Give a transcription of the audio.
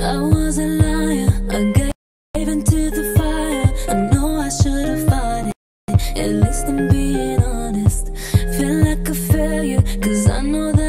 I was a liar, I gave into the fire. I know I should've fought it, at least I'm being honest. Feel like a failure, cause I know that